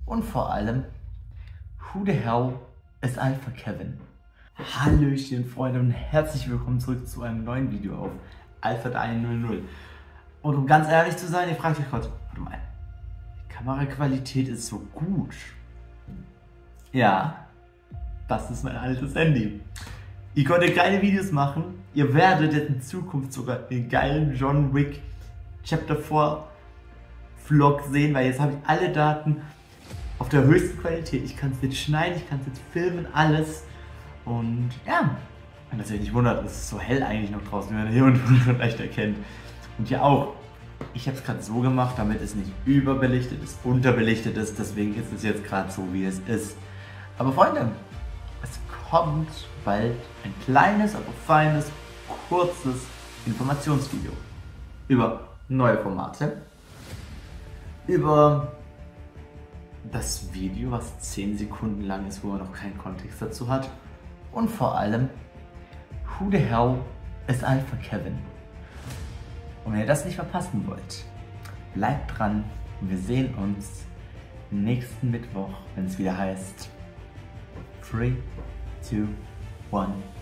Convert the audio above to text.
Und vor allem, who the hell ist Alpha Kevin? Hallöchen Freunde und herzlich willkommen zurück zu einem neuen Video auf Alpha 100. Und um ganz ehrlich zu sein, ihr fragt euch kurz, warte mal, die Kameraqualität ist so gut. Ja, das ist mein altes Handy. Ihr konntet geile Videos machen, ihr werdet jetzt in Zukunft sogar den geilen John Wick Chapter 4 Vlog sehen, weil jetzt habe ich alle Daten auf der höchsten Qualität. Ich kann es jetzt schneiden, ich kann es jetzt filmen, alles. Und ja, wenn das euch nicht wundert, es ist so hell eigentlich noch draußen, wie man hier unten schon leicht erkennt. Und hier auch. Ich habe es gerade so gemacht, damit es nicht überbelichtet ist, unterbelichtet ist. Deswegen ist es jetzt gerade so, wie es ist. Aber Freunde, es kommt bald ein kleines, aber feines, kurzes Informationsvideo über neue Formate, über das Video, was 10 Sekunden lang ist, wo man noch keinen Kontext dazu hat, und vor allem, who the hell ist Alpha Kevin? Und wenn ihr das nicht verpassen wollt, bleibt dran und wir sehen uns nächsten Mittwoch, wenn es wieder heißt 3, 2, 1